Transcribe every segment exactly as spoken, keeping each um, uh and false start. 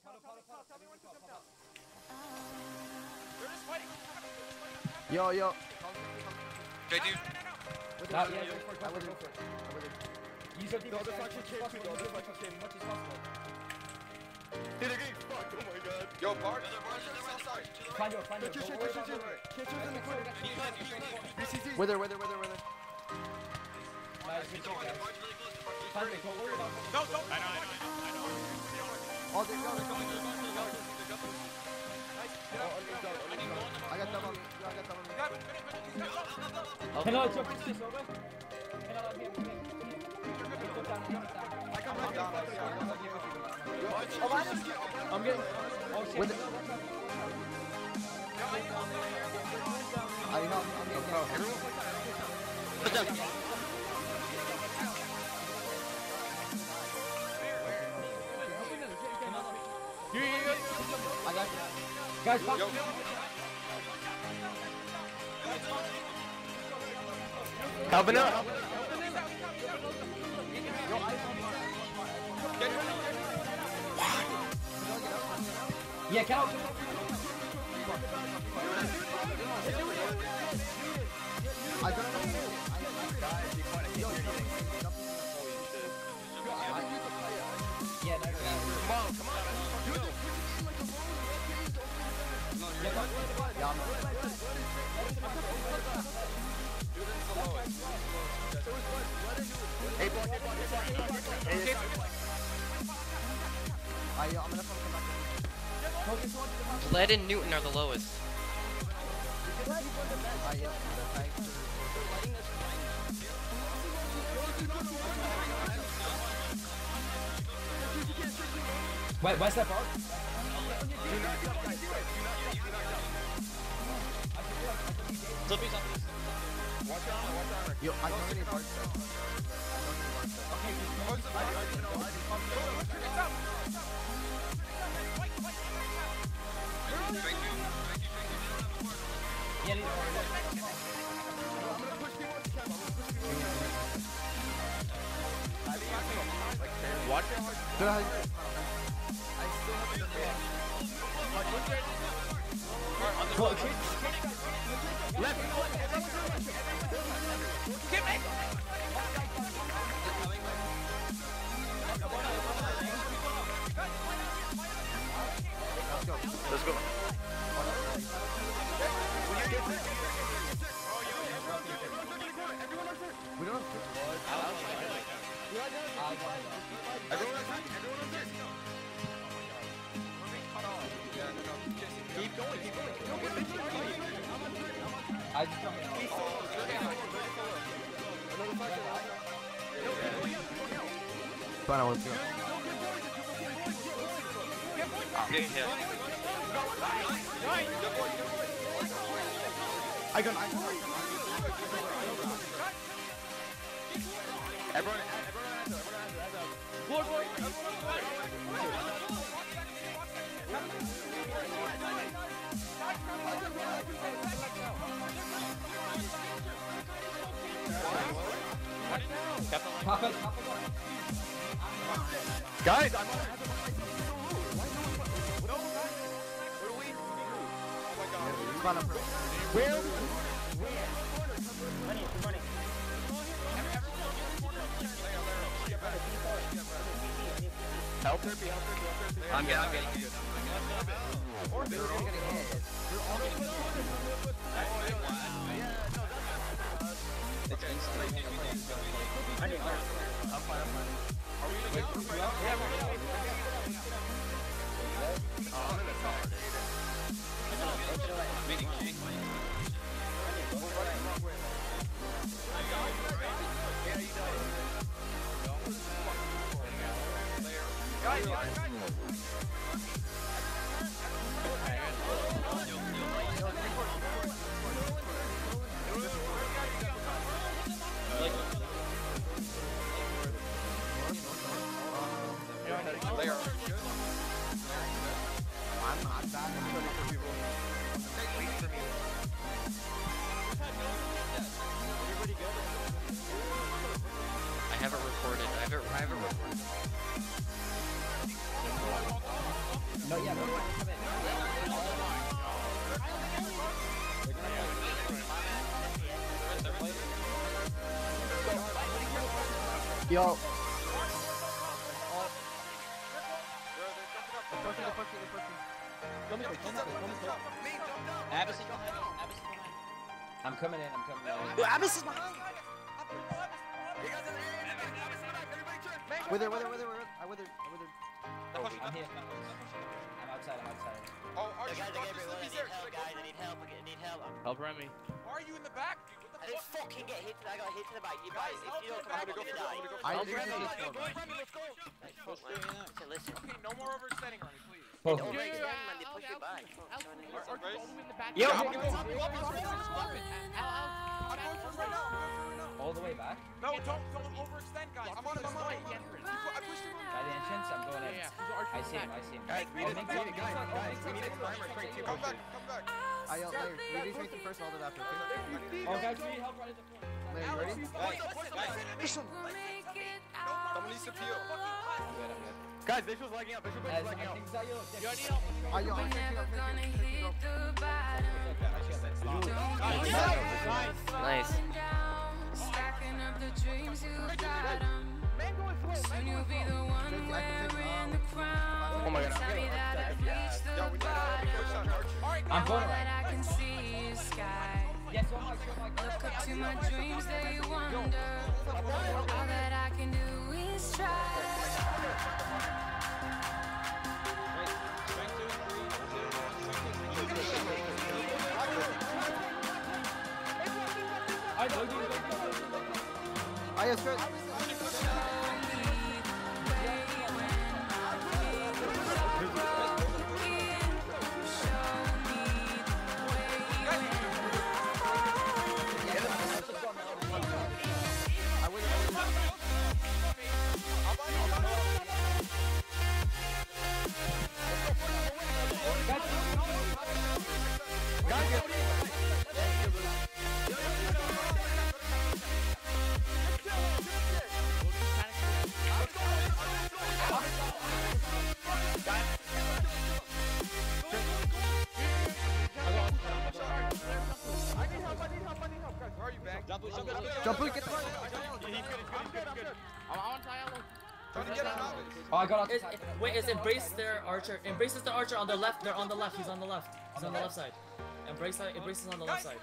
Yo, yo. J D. Not yet. Go for it. Go for it. Go for it. Use your defense. The other faction came too. The other faction came much as possible. Hit a game. Fuck. Oh my god. Yo, Bart. Outside. Find your, find your. Kitchen, Don't worry kitchen, about kitchen. it. Kitchen's in the corner. B C C. Wither, wither, wither, wither. Nice. Good job, guys. Find it. Don't worry about it. No, don't. I know, I know, I know. All day, go, go, go, go, go. I got them on me. I got them on me. Can I jump into this over? Can I let him? Go down, go down. I come right down. I'm getting. Oh shit. With it. I know. I'm getting pro. Put down. I got you. Guys, pop. Helping out. Yeah, count. I don't know. Yeah, no, Come on, come on. Yeah, I'm Hey, block, hey, block, hey, block, hey, block. I, I'm gonna come back. Lead and Newton are the lowest. I, yeah, thanks. Wait, where's that bar? Flippy's on this. Watch out, watch out. Yo, I don't need parts though. Yeah, Watch it hard. Good, I still have the Left. Get me! Let's go. We don't have Everyone on time, everyone on time. Yeah, no, no. Keep going, keep going. Don't get me. I just come He's solo. Another faction. Fine, I want to go. Get hit. I got I got Everyone, everyone answer, everyone answer. Boy, boy. Pop it, pop it. Guys, I'm on. Fine, I'm Where? Money, money. Help therapy, help therapy, help therapy. I'm getting, I'm getting good. Or they're all getting hit. They're all getting hit. It's instant. Money, money. I'm fine, I'm fine. Are we gonna go? Yeah, we're gonna Oh, I'm in a tower. Meeting king. Yeah, you know. Guys, guys, guys. They are good. I'm not bad. I'm ready for people. Take lead from you. Everybody good? I have it recorded. I have it, I have it recorded. Yo. Abbas is behind you. Abbas is behind. I'm coming in, I'm coming in. Abbas is behind. Wither, wither, wither, wither. I withered, I withered. Oh, I'm here. I'm outside, I'm outside. Oh, are Guys, you I Doctor need Slippy's help, there? guys. I need help. I need help. Help Remy. Why are you in the back, dude? What I the didn't fuck? fucking get hit. I got hit in the back. You Guys, guys, if help you don't him, come out, I'm I'm gonna gonna go for it, die. I'm gonna go for it. I Help didn't Remy, get Remy, this one. Remy, let's go. Like, fuck, man. Listen, listen. Okay, no more overextending, Remy, please. Oh. Don't overextend, man. They push you back. Fuck, so I need- Or- or race. Yo. I'm gonna go up you, up you, up you, just pop it. I'm going for it right now, I'm going for it right now. All the way back? No, don't, don't overextend, guys. I'm on him, I'm on him, I'm on him. I pushed him. By the entrance, I'm going in. I see him, I see him. Guys, we Oh, need Mink to, Tuck, guys, Mink guys, Tuck, guys, oh, we Mink need to Tuck, armor straight to Come back, come back. I yelled Larry, we need to make the first, I'll do it after, okay? Oh, guys, we need help right at the front. Larry, ready? Guys, guys, Mission! someone needs to peel. I'm good, I'm good. Guys, Visual's lagging out, Visual's Guys, lagging I out. think Zayo. You already help. I yo, I'm thinking, I'm thinking, I'm Nice. Stacking up the dreams you got 'em. Soon you'll be the one wearing the crown. Oh my God, I'm Tell me getting that I've reached Yo, the we need to push on bottom. Archie. I'm going All right. that I can see is sky. Yes, one mic, one mic. Look up to my dreams, they wonder. All that I can do is try. Strength two and three. Two, one. Strength two. I know you. I yes, good. I win, I win. Guys, get Where are you, Bang? Jump, jump, jump. Jump, Luke, get the front. He's good, he's good, he's good, he's good. I'm on Tyler. Trying to get him out of it. Oh, I got off the Is, side. wait, is Embrace their archer? Embrace is the archer on the left. They're on the left. He's on the left. He's on the left side. Embrace, Embrace is on the left side.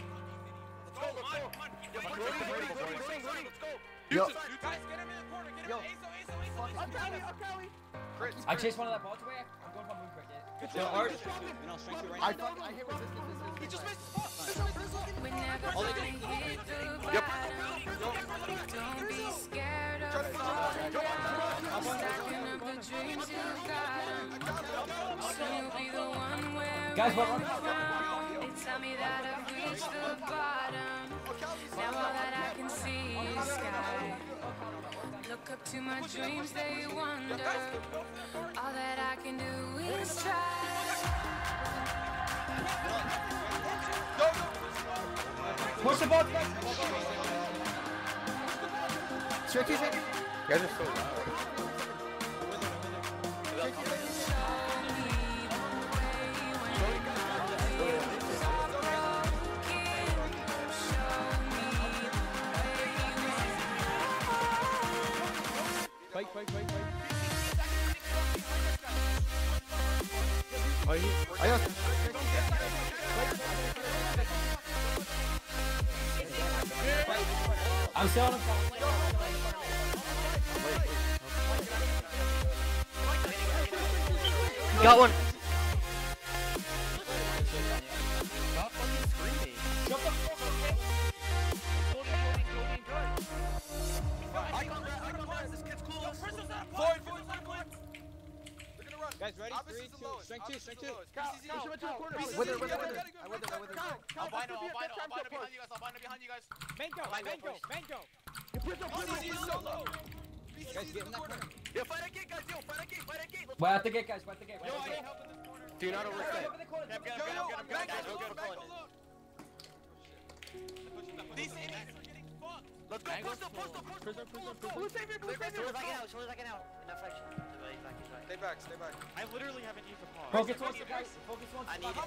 Yo. Guys, get him in the corner, get him Yo. in. Aso, Aso, Aso. I chased one of that bots away. I'm going for move right The archer. And I'll strength two right I now. fuck, I hit resistance, resistance. He just missed his spot. Whenever All they I do- hit the bottom, don't be scared of falling down. Stacking up the dreams you got 'em. Soon you'll be the one wearing Guys, what- the crown. They tell me that I've reached the bottom. Now all that I can see is sky. Look up to my dreams, they wonder. All that I can do is try. Push the bot. Tricky, tricky. You guys are so loud. Fight, fight, fight, fight. I yes. I'm still on him. Got one. Void, void, void, void. They're gonna run. Guys, ready? Obvious Three, is the two. lowest. Strength two, Obvious strength is the two. lowest. B C Z, Wither, wither, gotta wither. go, I wither, I wither. Albino, albino, albino behind you guys, albino behind you guys. Mango, mango, mango. B C Z is so low. B C Z Guys, is get in in the that corner. corner. We're at the gate, guys. We're at the gate. We're Yo, at I the need gate. help in this corner. Do not overstep. Over the corner. Yo, yo, Bang, go low, Bang, go low. These idiots are getting fucked. Let's go, push them, push them, push them. Prisoner, prisoner, prisoner. As soon as I get out, as soon as I get out. In that flexion. He's right, he's back, he's right. Stay back, stay back. I literally haven't used a pause. Focus once, guys. Focus once. I need it. Who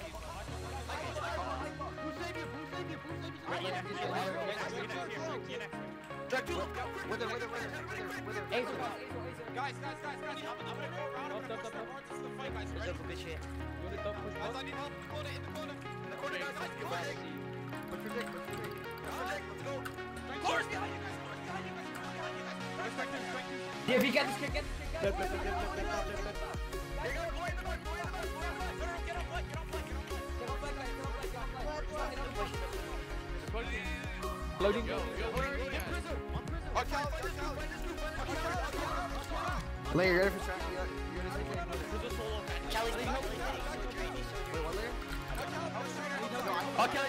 saved you? Who saved you? Who saved you? Right, yeah, yeah, yeah, yeah, yeah. Drag two, go. Wither, wither, wither, wither, wither. Azo, guys. Azo, Azo. Guys, guys, guys, guys, I'm, I'm gonna go around. I'm gonna push the board. This is the fight, guys. There's Ready? a bitch here. Really tough push. Guys, I need help. Corner, in the corner. In the corner, guys, guys, go ahead. Look for Vic, look for Vic. Let's go. Chorus behind you guys. Chorus behind you guys. Chorus behind you guys. Guys, strike two, strike two. Yeah, if you get this kick, get this kick, get this kick. They gotta go in the north, go in the north, go in the north. No, no, no, get on flank, get on flank, get on flank. Get on flank, guys. Get on flank, get on flank. Loading. Yo, yo, Our Cal, our Cal, find this group, find this group. Layer, you're ready for trap? You're you're gonna take it. There's a solo match. Kelly's being Kelly's being Wait, what layer? Okay,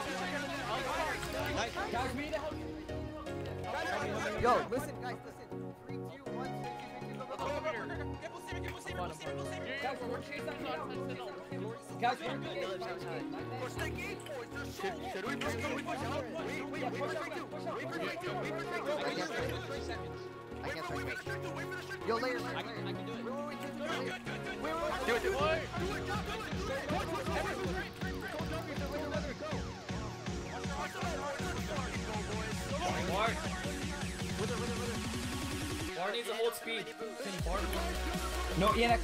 Guys, we need to help you. Yo, listen, guys, listen. Three, two, one, three, two, three, two, go, go, go, go. Get Bull Saber, get Bull Saber, Bull Saber, Bull Saber. Guys, we're chasing that guy. Guys, we're engaged. We're staying engaged, boys. There's so long. Should we push out? We push out? Wait, wait, wait for strike two. Wait for strike two. Wait for strike two. I Wait for can't strike two. strike it. I Wait can't for wait strike for it. the strike two. Wait for the strike two. Yo, layer, layer, I layer. can, I can do it. Wait, wait, wait, just Good, layer. good, good, good. Wait, wait, wait. Do it, do it. Do it, do it, do it. Push, push, push. Everyone, go, go, go, go, go, go, go. Watch the line, watch the line. Go, boys. Go. Bard. Bard needs to hold speed. Can Bard hold? No, Ian.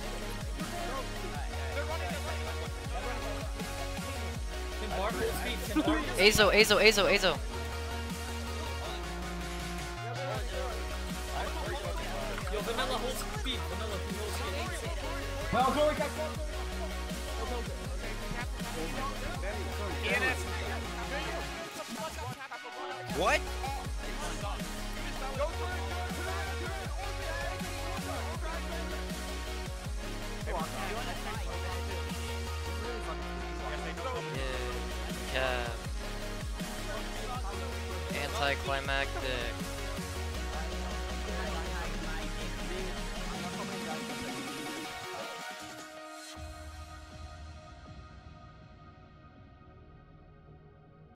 Can Bard hold speed? Can Bard hold speed? Azo, Azo, Azo, Azo. Yo, Vanilla hold speed. Vanilla, he holds speed. Well, glory, guys. What? Yeah. Anticlimactic.